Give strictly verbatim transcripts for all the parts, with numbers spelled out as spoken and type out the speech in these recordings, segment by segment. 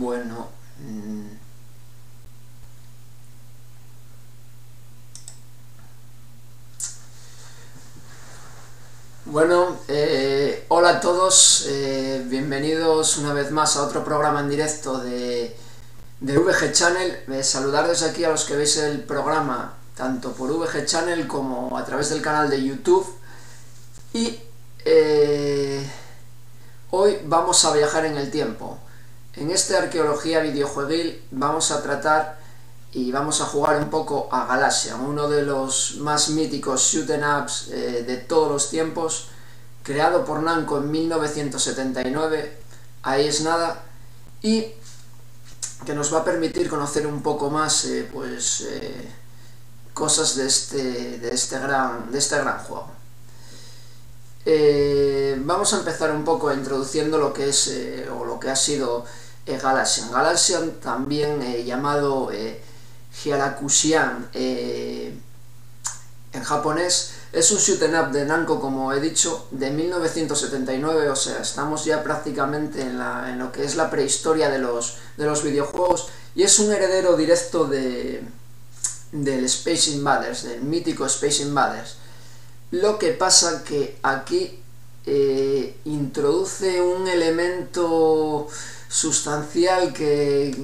Bueno, mmm, bueno, eh, hola a todos, eh, bienvenidos una vez más a otro programa en directo de, de V G Channel. Eh, saludar desde aquí a los que veis el programa tanto por V G Channel como a través del canal de YouTube. Y eh, hoy vamos a viajar en el tiempo. En esta arqueología videojueguil vamos a tratar y vamos a jugar un poco a Galaxian, uno de los más míticos shoot 'em ups eh, de todos los tiempos, creado por Namco en mil novecientos setenta y nueve, ahí es nada, y que nos va a permitir conocer un poco más eh, pues, eh, cosas de este, de, este gran, de este gran juego. Eh, vamos a empezar un poco introduciendo lo que es eh, o lo que ha sido eh, Galaxian. Galaxian, también eh, llamado eh, Hyarakushian eh, en japonés, es un shoot 'em up de Namco, como he dicho, de mil novecientos setenta y nueve, o sea, estamos ya prácticamente en, la, en lo que es la prehistoria de los, de los videojuegos, y es un heredero directo de, del Space Invaders, del mítico Space Invaders. Lo que pasa que aquí eh, introduce un elemento sustancial que,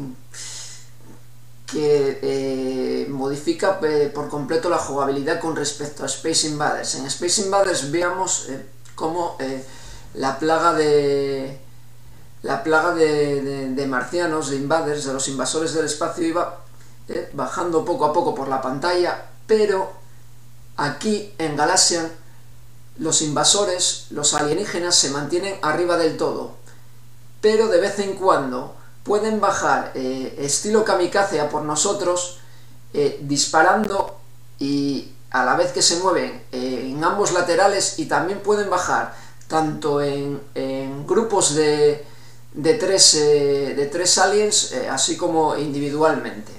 que eh, modifica eh, por completo la jugabilidad con respecto a Space Invaders. En Space Invaders veamos eh, cómo eh, la plaga de la plaga de, de, de marcianos, de invaders, de los invasores del espacio iba eh, bajando poco a poco por la pantalla, pero aquí en Galaxian los invasores, los alienígenas, se mantienen arriba del todo, pero de vez en cuando pueden bajar eh, estilo kamikaze a por nosotros, eh, disparando, y a la vez que se mueven eh, en ambos laterales, y también pueden bajar tanto en, en grupos de, de, tres, eh, de tres aliens, eh, así como individualmente.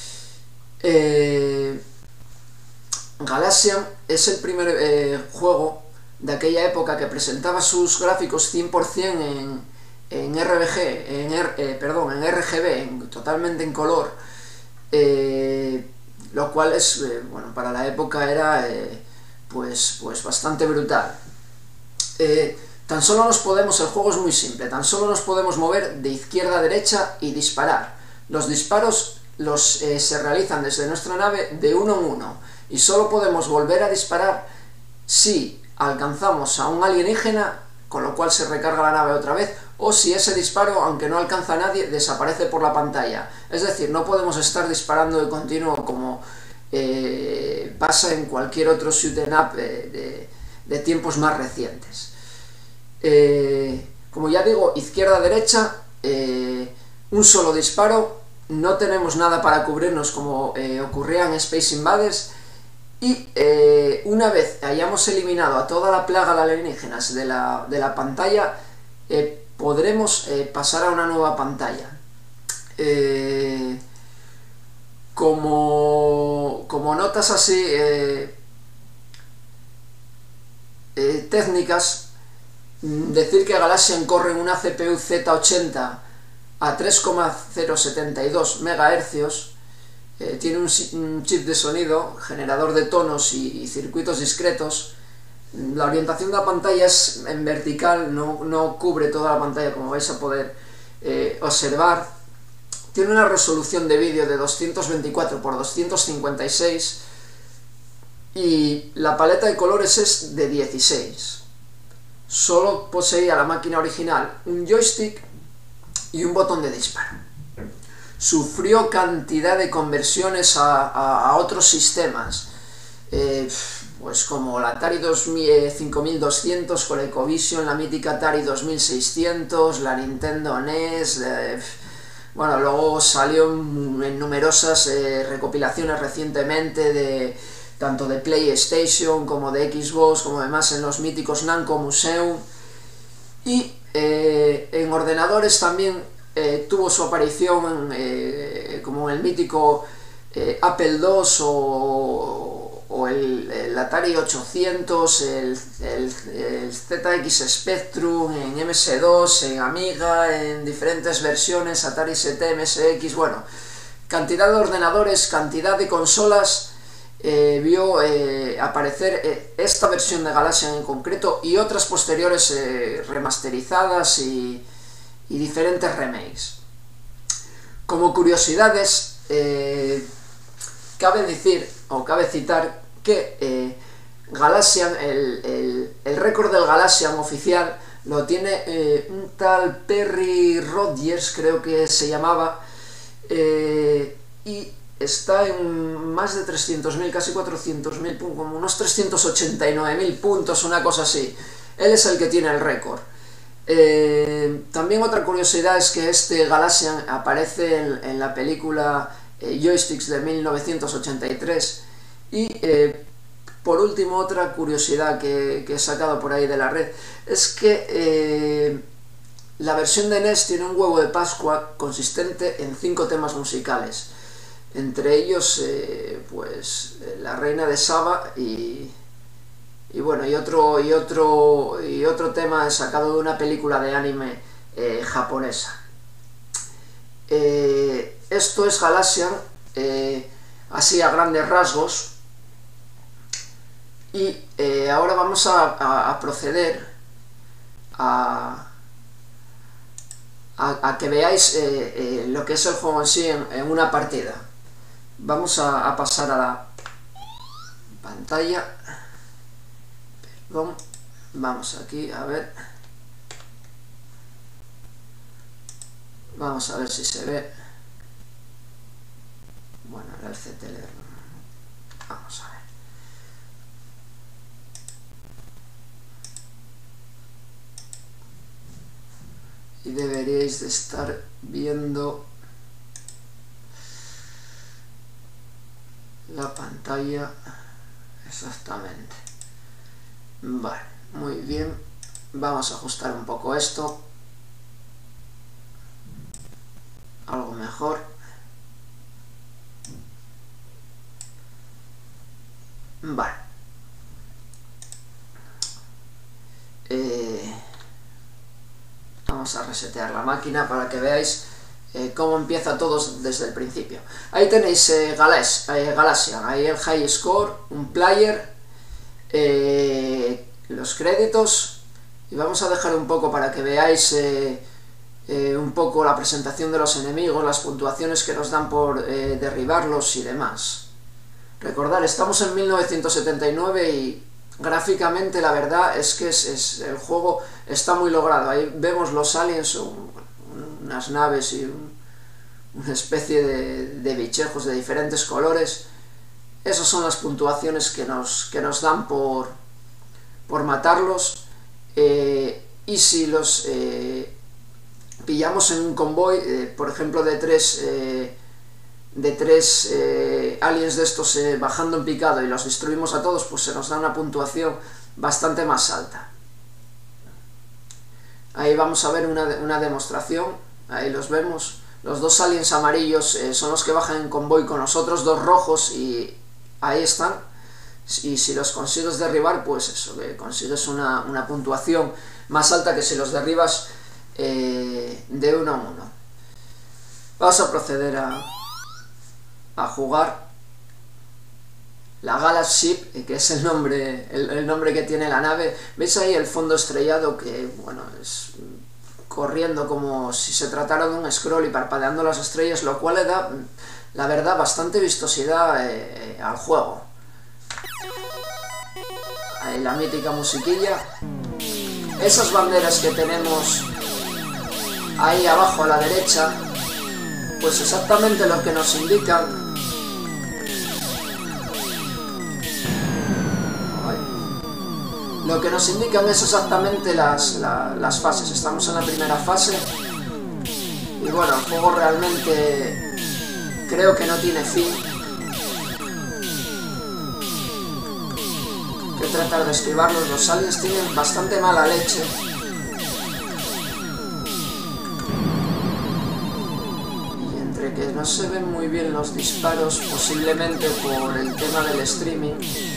Eh, Galaxian es el primer eh, juego de aquella época que presentaba sus gráficos cien por cien en, en R B G, en, R, eh, perdón, en R G B, en, totalmente en color, eh, lo cual es, eh, bueno, para la época era eh, pues, pues bastante brutal. Eh, tan solo nos podemos, el juego es muy simple, tan solo nos podemos mover de izquierda a derecha y disparar. Los disparos los, eh, se realizan desde nuestra nave de uno en uno, y solo podemos volver a disparar si alcanzamos a un alienígena, con lo cual se recarga la nave otra vez, o si ese disparo, aunque no alcanza a nadie, desaparece por la pantalla. Es decir, no podemos estar disparando de continuo como eh, pasa en cualquier otro shoot 'em up eh, de, de tiempos más recientes. Eh, como ya digo, izquierda-derecha, eh, un solo disparo, no tenemos nada para cubrirnos como eh, ocurría en Space Invaders. Y eh, una vez hayamos eliminado a toda la plaga de alienígenas de la, de la pantalla, eh, podremos eh, pasar a una nueva pantalla. Eh, como, como notas así eh, eh, técnicas, decir que Galaxian corre en una C P U Z ochenta a tres coma cero setenta y dos megahercios. Eh, tiene un, un chip de sonido, generador de tonos y, y circuitos discretos. La orientación de la pantalla es en vertical, no, no cubre toda la pantalla, como vais a poder eh, observar. Tiene una resolución de vídeo de doscientos veinticuatro por doscientos cincuenta y seis, y la paleta de colores es de dieciséis. Solo poseía la máquina original un joystick y un botón de disparo. Sufrió cantidad de conversiones a, a, a otros sistemas, eh, pues como la Atari cinco mil doscientos, ColecoVision, la mítica Atari dos mil seiscientos, la Nintendo N E S, eh, bueno, luego salió en, en numerosas eh, recopilaciones recientemente, de tanto de PlayStation como de Xbox, como además en los míticos Namco Museum, y eh, en ordenadores también. Eh, tuvo su aparición eh, como en el mítico eh, Apple dos o, o o el, el Atari ochocientos, el, el, el Z X Spectrum, en M S dos, en Amiga, en diferentes versiones, Atari S T, M S X, bueno, cantidad de ordenadores, cantidad de consolas, eh, vio eh, aparecer eh, esta versión de Galaxian en concreto y otras posteriores eh, remasterizadas y, y diferentes remakes. Como curiosidades, eh, cabe decir, o cabe citar, que eh, Galaxian, el, el, el récord del Galaxian oficial, lo tiene eh, un tal Perry Rogers, creo que se llamaba, eh, y está en más de trescientos mil, casi cuatrocientos mil, como unos trescientos ochenta y nueve mil puntos, una cosa así. Él es el que tiene el récord. Eh, también otra curiosidad es que este Galaxian aparece en, en la película eh, Joysticks de mil novecientos ochenta y tres y eh, por último otra curiosidad que, que he sacado por ahí de la red es que eh, la versión de N E S tiene un huevo de Pascua consistente en cinco temas musicales, entre ellos eh, pues La Reina de Saba y Y bueno, y otro, y otro, y otro tema sacado de una película de anime eh, japonesa. Eh, esto es Galaxian, eh, así a grandes rasgos. Y eh, ahora vamos a, a, a proceder a, a, a que veáis eh, eh, lo que es el juego en sí en, en una partida. Vamos a, a pasar a la pantalla. Vamos aquí a ver, vamos a ver si se ve. Bueno, el C T L, vamos a ver. Y deberíais de estar viendo la pantalla exactamente. Vale, muy bien, vamos a ajustar un poco esto, algo mejor. Vale, eh, vamos a resetear la máquina para que veáis eh, cómo empieza todo desde el principio. Ahí tenéis eh, Galas, eh, Galaxian, ahí el high score, un player, Eh, los créditos, y vamos a dejar un poco para que veáis eh, eh, un poco la presentación de los enemigos, las puntuaciones que nos dan por eh, derribarlos y demás. Recordad, estamos en mil novecientos setenta y nueve y gráficamente la verdad es que es, es, el juego está muy logrado. Ahí vemos los aliens, un, unas naves y un, una especie de, de bichejos de diferentes colores. Esas son las puntuaciones que nos, que nos dan por, por matarlos, eh, y si los eh, pillamos en un convoy, eh, por ejemplo de tres, eh, de tres eh, aliens de estos eh, bajando en picado y los destruimos a todos, pues se nos da una puntuación bastante más alta. Ahí vamos a ver una, una demostración, ahí los vemos. Los dos aliens amarillos eh, son los que bajan en convoy con los otros dos rojos y ahí están, y si los consigues derribar, pues eso, que consigues una, una puntuación más alta que si los derribas eh, de uno a uno. Vamos a proceder a, a jugar la Galaxy Ship, que es el nombre, el, el nombre que tiene la nave. ¿Veis ahí el fondo estrellado que, bueno, es corriendo como si se tratara de un scroll y parpadeando las estrellas, lo cual le da, la verdad, bastante vistosidad eh, al juego. Ahí la mítica musiquilla. Esas banderas que tenemos ahí abajo a la derecha, pues exactamente lo que nos indican lo que nos indican es exactamente las, la, las fases. Estamos en la primera fase y bueno, el juego realmente creo que no tiene fin. Hay que tratar de esquivarlos. Los aliens tienen bastante mala leche. Y entre que no se ven muy bien los disparos, posiblemente por el tema del streaming.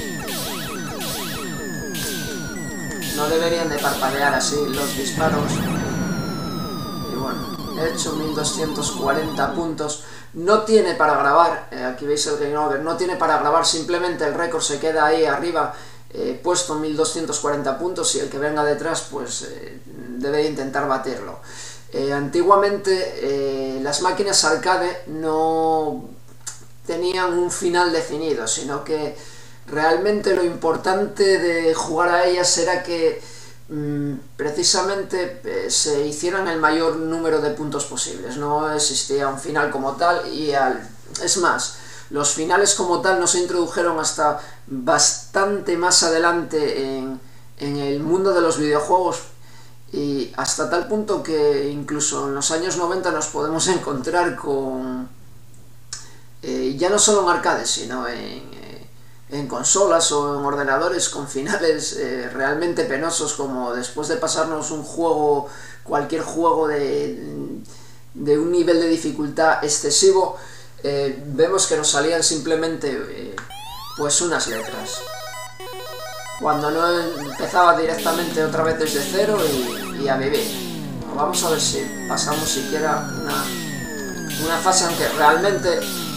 No deberían de parpadear así los disparos. Y bueno, he hecho mil doscientos cuarenta puntos. No tiene para grabar, eh, aquí veis el Game Over, no tiene para grabar, simplemente el récord se queda ahí arriba, eh, puesto mil doscientos cuarenta puntos, y el que venga detrás pues eh, debe intentar batirlo. Eh, antiguamente eh, las máquinas arcade no tenían un final definido, sino que realmente lo importante de jugar a ellas era que mmm, precisamente eh, se hicieran el mayor número de puntos posibles. No existía un final como tal, y al, es más, los finales como tal no se introdujeron hasta bastante más adelante en, en el mundo de los videojuegos, y hasta tal punto que incluso en los años noventa nos podemos encontrar con, eh, ya no solo en arcades, sino en, eh, en consolas o en ordenadores, con finales eh, realmente penosos, como después de pasarnos un juego, cualquier juego de, de un nivel de dificultad excesivo, eh, vemos que nos salían simplemente eh, pues unas letras, cuando no empezaba directamente otra vez desde cero y, y a vivir. Vamos a ver si pasamos siquiera una, una fase, aunque realmente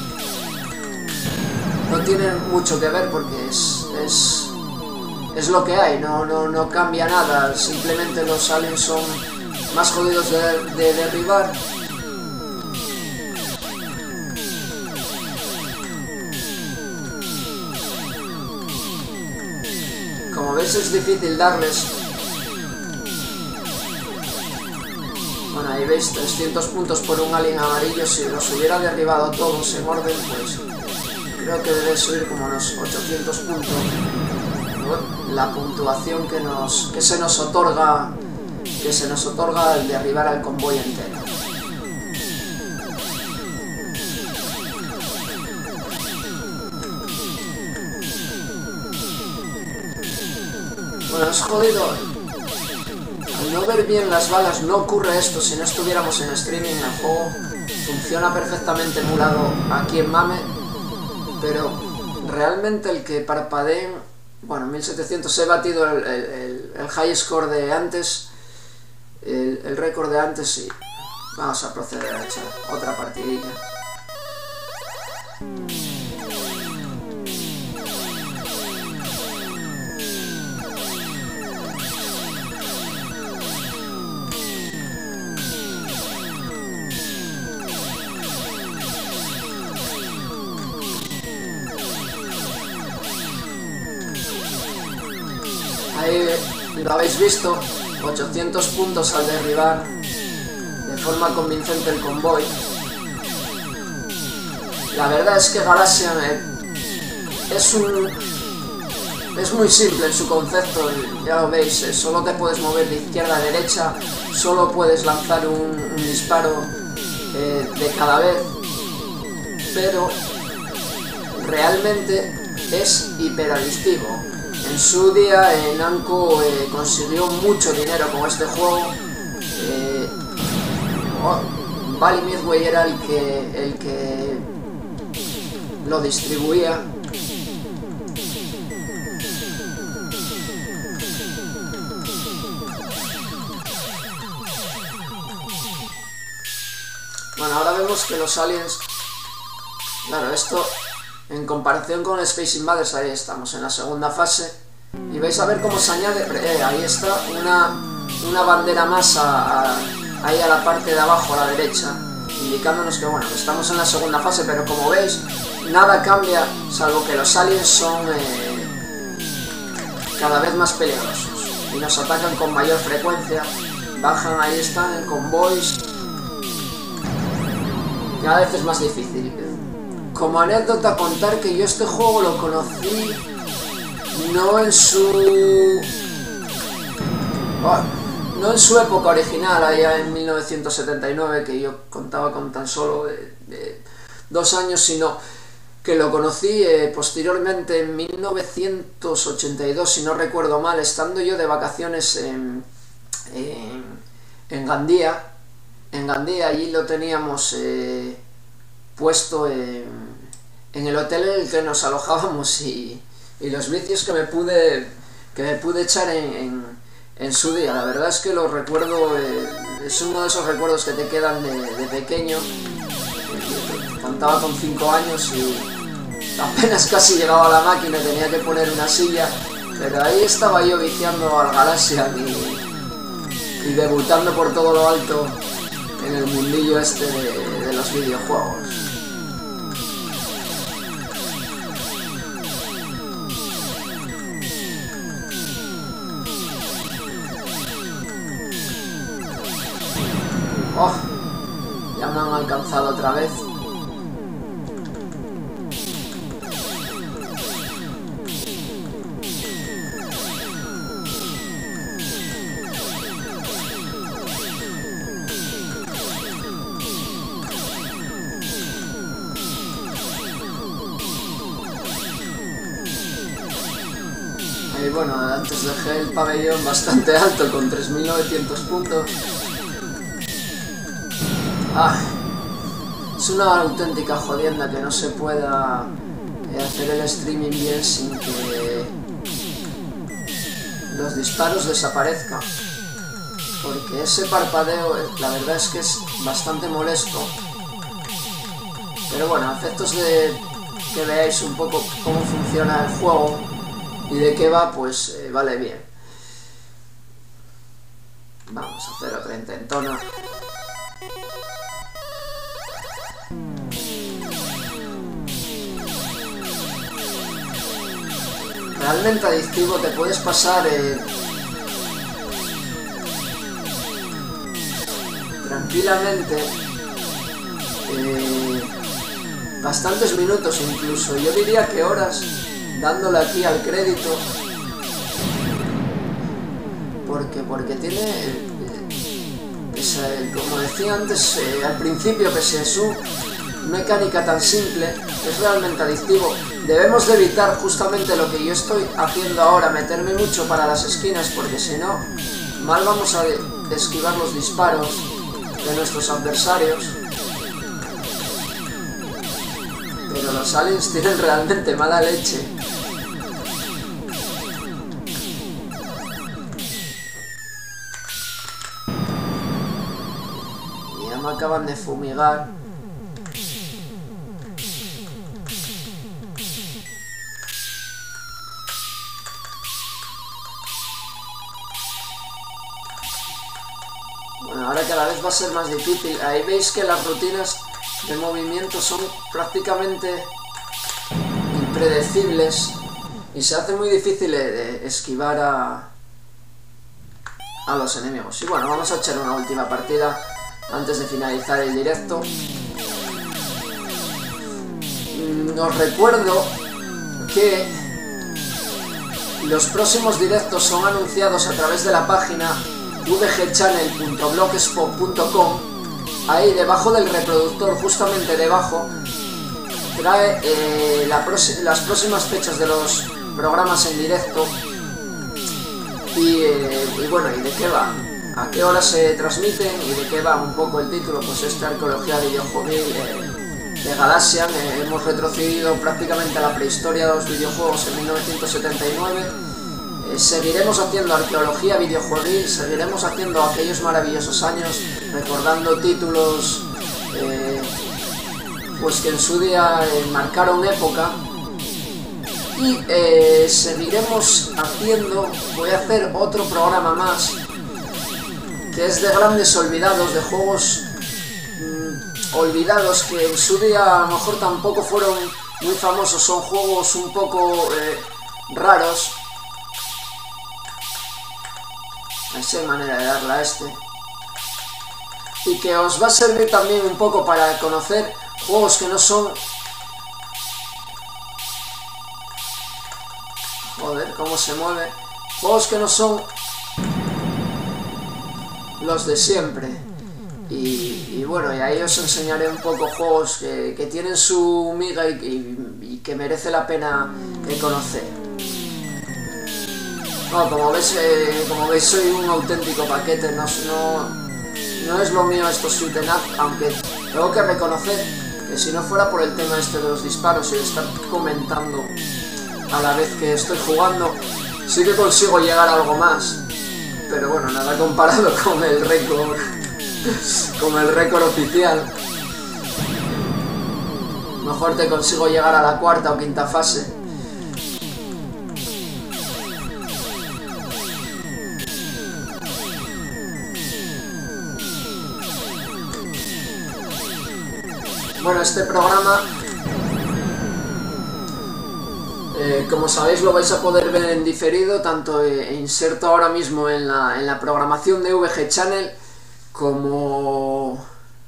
no tiene mucho que ver, porque es, es, es lo que hay, no, no, no cambia nada, simplemente los aliens son más jodidos de, de derribar. Como veis, es difícil darles. Bueno, ahí veis, trescientos puntos por un alien amarillo. Si los hubiera derribado todos en orden, pues creo que debe subir como unos ochocientos puntos. La puntuación que, nos, que se nos otorga que se nos otorga al derribar al convoy entero. Bueno, es jodido. Al no ver bien las balas no ocurre esto. Si no estuviéramos en streaming, el juego funciona perfectamente emulado aquí en MAME, pero realmente el que parpadeen, bueno, mil setecientos, he batido el, el, el high score de antes, el, el récord de antes, y vamos a proceder a echar otra partidilla. Ahí lo habéis visto, ochocientos puntos al derribar de forma convincente el convoy. La verdad es que Galaxian eh, es un es muy simple en su concepto, ya lo veis, eh, solo te puedes mover de izquierda a derecha, solo puedes lanzar un, un disparo eh, de cada vez, pero realmente es hiperadictivo. En su día, eh, Namco eh, consiguió mucho dinero con este juego. Eh, oh, Bally Midway era el que, el que lo distribuía. Bueno, ahora vemos que los aliens... Claro, esto... En comparación con Space Invaders, ahí estamos en la segunda fase, y vais a ver cómo se añade, eh, ahí está, una, una bandera más a, a, ahí a la parte de abajo, a la derecha, indicándonos que bueno, estamos en la segunda fase, pero como veis, nada cambia, salvo que los aliens son eh, cada vez más peligrosos, y nos atacan con mayor frecuencia, bajan, ahí están, en convoys, cada vez es más difícil. Como anécdota, contar que yo este juego lo conocí no en su... Oh, no en su época original, allá en mil novecientos setenta y nueve, que yo contaba con tan solo de, de dos años, sino que lo conocí eh, posteriormente en mil novecientos ochenta y dos, si no recuerdo mal, estando yo de vacaciones en, en, en Gandía. En Gandía, allí lo teníamos... Eh, puesto en, en el hotel en el que nos alojábamos y, y los vicios que me pude, que me pude echar en, en, en su día. La verdad es que lo recuerdo, eh, es uno de esos recuerdos que te quedan de, de pequeño. Contaba con cinco años y apenas casi llegaba a la máquina, tenía que poner una silla, pero ahí estaba yo viciando al Galaxian y, y debutando por todo lo alto en el mundillo este de, de los videojuegos. Oh, ya me han alcanzado otra vez. Y bueno, antes dejé el pabellón bastante alto con tres mil novecientos puntos. Ah, es una auténtica jodienda que no se pueda hacer el streaming bien sin que los disparos desaparezcan. Porque ese parpadeo, la verdad es que es bastante molesto. Pero bueno, a efectos de que veáis un poco cómo funciona el juego y de qué va, pues eh, vale bien. Vamos a hacer otra intentona. Realmente adictivo, te puedes pasar eh, tranquilamente eh, bastantes minutos incluso, yo diría que horas, dándole aquí al crédito, porque porque tiene, eh, pese, como decía antes, eh, al principio, pese a su mecánica tan simple, es realmente adictivo. Debemos de evitar justamente lo que yo estoy haciendo ahora, meterme mucho para las esquinas, porque si no, mal vamos a esquivar los disparos de nuestros adversarios. Pero los aliens tienen realmente mala leche. Y ya me acaban de fumigar. Bueno, ahora cada vez va a ser más difícil. Ahí veis que las rutinas de movimiento son prácticamente impredecibles y se hace muy difícil de esquivar a, a los enemigos. Y bueno, vamos a echar una última partida antes de finalizar el directo. Os recuerdo que los próximos directos son anunciados a través de la página v g channel punto blogspot punto com. Ahí debajo del reproductor, justamente debajo, trae eh, la las próximas fechas de los programas en directo y, eh, y bueno, y de qué va, a qué hora se transmiten y de qué va un poco el título. Pues esta arqueología videojuegil eh, de Galaxian. Eh, hemos retrocedido prácticamente a la prehistoria de los videojuegos en mil novecientos setenta y nueve. Eh, seguiremos haciendo arqueología videojueguil, seguiremos haciendo aquellos maravillosos años, recordando títulos eh, pues que en su día eh, marcaron época. Y eh, seguiremos haciendo, voy a hacer otro programa más, que es de grandes olvidados, de juegos mmm, olvidados que en su día a lo mejor tampoco fueron muy famosos, son juegos un poco eh, raros. Esa es manera de darle a este. Y que os va a servir también un poco para conocer juegos que no son... Joder, cómo se mueve. Juegos que no son los de siempre. Y, y bueno, y ahí os enseñaré un poco juegos que, que tienen su miga y, y, y que merece la pena eh, conocer. No, como veis, eh, como veis soy un auténtico paquete, no, no, no es lo mío esto shoot 'em up, aunque tengo que reconocer que si no fuera por el tema este de los disparos y de estar comentando a la vez que estoy jugando, sí que consigo llegar a algo más, pero bueno, nada comparado con el récord con el récord oficial. Mejor te consigo llegar a la cuarta o quinta fase. Bueno, este programa, eh, como sabéis, lo vais a poder ver en diferido, tanto eh, inserto ahora mismo en la, en la programación de V G Channel, como...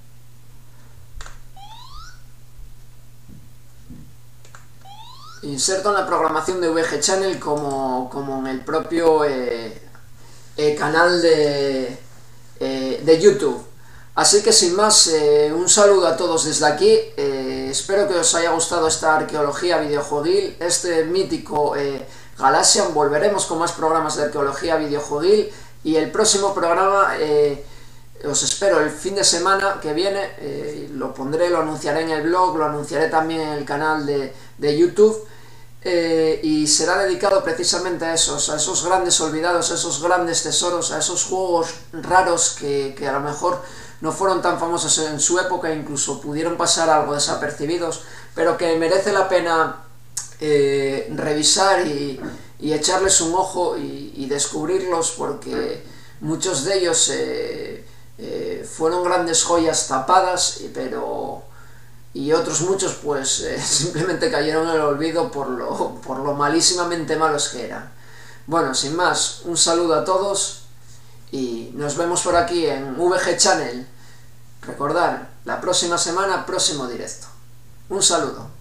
Inserto en la programación de V G Channel como, como en el propio eh, eh, canal de, eh, de YouTube. Así que sin más, eh, un saludo a todos desde aquí, eh, espero que os haya gustado esta arqueología videojueguil, este mítico eh, Galaxian. Volveremos con más programas de arqueología videojueguil y el próximo programa eh, os espero el fin de semana que viene, eh, lo pondré, lo anunciaré en el blog, lo anunciaré también en el canal de, de YouTube. Eh, y será dedicado precisamente a esos, a esos grandes olvidados, a esos grandes tesoros, a esos juegos raros que, que a lo mejor no fueron tan famosos en su época, incluso pudieron pasar algo desapercibidos, pero que merece la pena eh, revisar y, y echarles un ojo y, y descubrirlos, porque muchos de ellos eh, eh, fueron grandes joyas tapadas, pero... y otros muchos pues eh, simplemente cayeron en el olvido por lo, por lo malísimamente malos que eran. Bueno, sin más, un saludo a todos y nos vemos por aquí en V G Channel. Recordad, la próxima semana, próximo directo. Un saludo.